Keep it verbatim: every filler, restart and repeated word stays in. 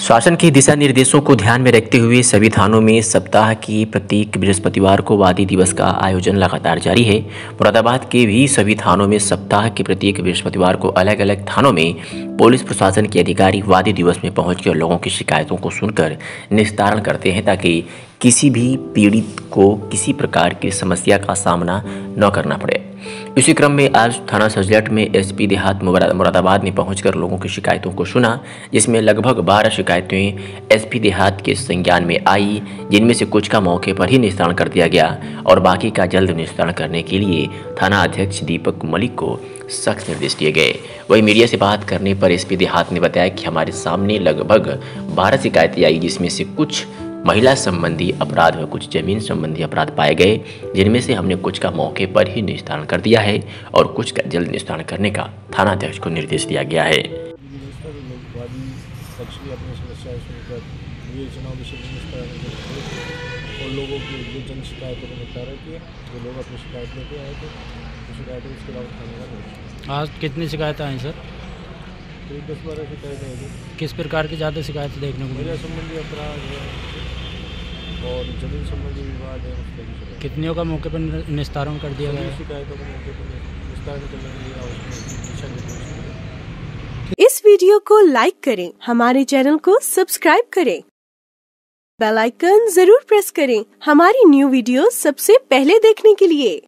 शासन के दिशा निर्देशों को ध्यान में रखते हुए सभी थानों में सप्ताह की प्रत्येक बृहस्पतिवार को वादी दिवस का आयोजन लगातार जारी है। मुरादाबाद के भी सभी थानों में सप्ताह के प्रत्येक बृहस्पतिवार को अलग अलग थानों में पुलिस प्रशासन के अधिकारी वादी दिवस में पहुंचकर लोगों की शिकायतों को सुनकर निस्तारण करते हैं, ताकि किसी भी पीड़ित को किसी प्रकार की समस्या का सामना न करना पड़े। इसी क्रम में आज थाना सजलट में एसपी देहात मुरादाबाद ने पहुंचकर लोगों की शिकायतों को सुना, जिसमें लगभग बारह शिकायतें एसपी देहात के संज्ञान में आई, जिनमें से कुछ का मौके पर ही निस्तारण कर दिया गया और बाकी का जल्द निस्तारण करने के लिए थाना अध्यक्ष दीपक मलिक को सख्त निर्देश दिए गए। वही मीडिया से बात करने पर एसपी देहात ने बताया कि हमारे सामने लगभग बारह शिकायतें आई, जिसमें से कुछ महिला संबंधी अपराध व कुछ जमीन संबंधी अपराध पाए गए, जिनमें से हमने कुछ का मौके पर ही निस्तारण कर दिया है और कुछ का जल्द निस्तारण करने का थाना अध्यक्ष को निर्देश दिया गया है। और लोगों की जो जन शिकायतों को निपटारा किया, जो लोग अपनी शिकायत लेके आए थे, तो शिकायतें उसके बाद थाने का। आज कितनी शिकायतें आई सर? तो दस बारह शिकायतें आई थी। किस प्रकार की ज़्यादा शिकायतें देखने को मिली? महिला संबंधी अपराध है और जमीन संबंधी विवाद है, उसके भी। कितनियों का मौके पर निस्तारण कर दिया गया? शिकायतों को मौके पर निस्तारण करने के लिए आवश्यक दिशा निर्देश। इस वीडियो को लाइक करें, हमारे चैनल को सब्सक्राइब करें, बेल आइकन जरूर प्रेस करें हमारी न्यू वीडियो सबसे पहले देखने के लिए।